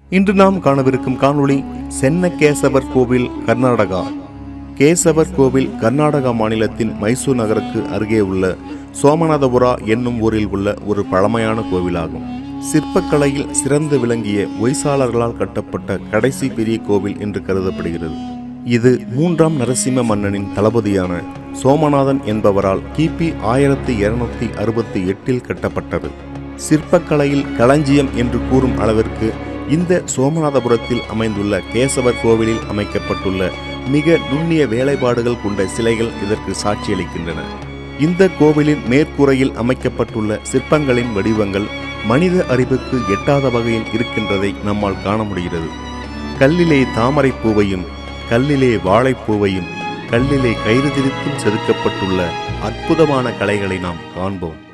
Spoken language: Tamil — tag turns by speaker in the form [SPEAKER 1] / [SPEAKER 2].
[SPEAKER 1] இன்று நாம் காணவிருக்கும் காணொளி சென்ன கேசவர் கோவில், கர்நாடகா. கேசவர் கோவில் கர்நாடகா மாநிலத்தின் மைசூர் நகருக்கு அருகே உள்ள சோமநாதபுரா என்னும் ஊரில் உள்ள ஒரு பழமையான கோவிலாகும். சிற்பக்கலையில் சிறந்து விளங்கிய ஒய்சாளர்களால் கட்டப்பட்ட கடைசி பெரிய கோவில் என்று கருதப்படுகிறது. இது 3ஆம் நரசிம்ம மன்னனின் தளபதியான சோமநாதன் என்பவரால் கிபி 1268 கட்டப்பட்டது. சிற்பக்கலையில் களஞ்சியம் என்று கூறும் அளவிற்கு இந்த சோமநாதபுரத்தில் அமைந்துள்ள கேசவர் கோவிலில் அமைக்கப்பட்டுள்ள மிக நுண்ணிய வேலைப்பாடுகள் கொண்ட சிலைகள் இதற்கு சாட்சியளிக்கின்றன. இந்த கோவிலின் மேற்கூரையில் அமைக்கப்பட்டுள்ள சிற்பங்களின் வடிவங்கள் மனித அறிவுக்கு எட்டாத வகையில் இருக்கின்றதை நம்மால் காண முடிகிறது. கல்லிலே தாமரை பூவையும் கல்லிலே வாழைப்பூவையும் கல்லிலே கயிறு திரித்தும் செதுக்கப்பட்டுள்ள அற்புதமான கலைகளை நாம் காண்போம்.